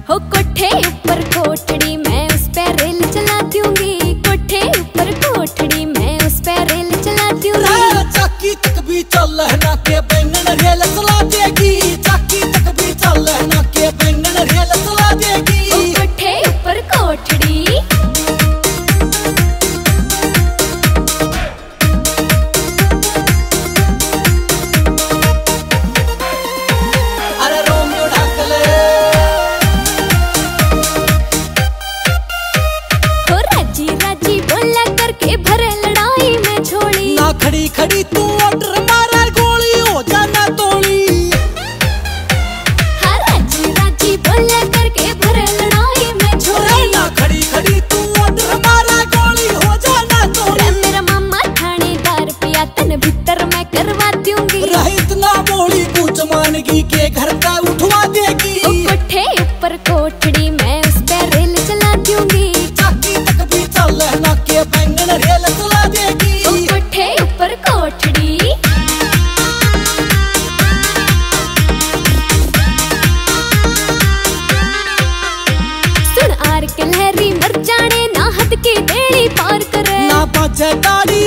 हो कोठे ऊपर कोठड़ी मैं उस पे रेल चला दूंगी, कोठे ऊपर कोठड़ी मैं उस पे रेल चला दूंगी। चाकी तक भी चल ना के बैंगन रेल चला देगी, चाकी तक भी चल ना के बैंगन रेल चला देगी। हो कोठे ऊपर कोठड़ी खड़ी खड़ी तू ऑर्डर मारा गोली हो जाना तोड़ी। हाँ राजी राजी बोला करके भरे लड़ाई में छोड़ी। ना खड़ी खड़ी तू ऑर्डर मारा गोली हो जाना तोड़ी। मेरा मामा थानेदार पिया तन भीतर मैं करवा दूंगी। रहित ना बोली पूछ मानगी के घर का उठवा देगी। कोठे ऊपर कोठड़ी मैं उस पे रेल चला दूंगी, चाकी तक भी चल ना के बैंगन रेल चला देगी। कोठे ऊपर कोठड़ी सुन आर के लहरी मर जाने ना हद की बेड़ी पार करे। ना बजे दाढ़ी